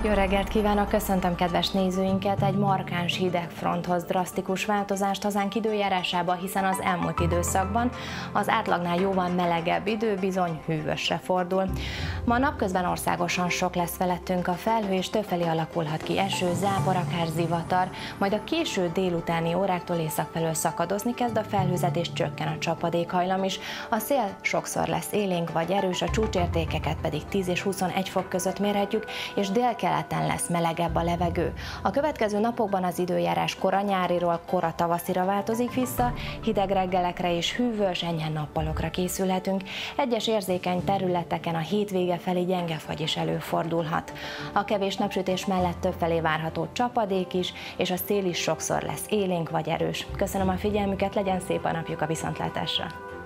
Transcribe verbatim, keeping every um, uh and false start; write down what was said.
Jó reggelt kívánok, köszöntöm kedves nézőinket! Egy markáns hidegfront hoz drasztikus változást hazánk időjárásába, hiszen az elmúlt időszakban az átlagnál jóval melegebb idő bizony hűvösre fordul. Ma napközben országosan sok lesz felettünk a felhő, és többfelé alakulhat ki eső, zápor, akár zivatar, majd a késő délutáni óráktól észak felől szakadozni kezd a felhőzet, és csökken a csapadékhajlam is. A szél sokszor lesz élénk vagy erős, a csúcsértékeket pedig tíz és huszonegy fok között mérhetjük, és délkeleten lesz melegebb a levegő. A következő napokban az időjárás kora nyáriról kora tavaszira változik vissza, hideg reggelekre és hűvös, enyhe nappalokra készülhetünk. Egyes érzékeny területeken a hétvége felé gyenge fagy is előfordulhat. A kevés napsütés mellett többfelé várható csapadék is, és a szél is sokszor lesz élénk vagy erős. Köszönöm a figyelmüket, legyen szép a napjuk, a viszontlátásra!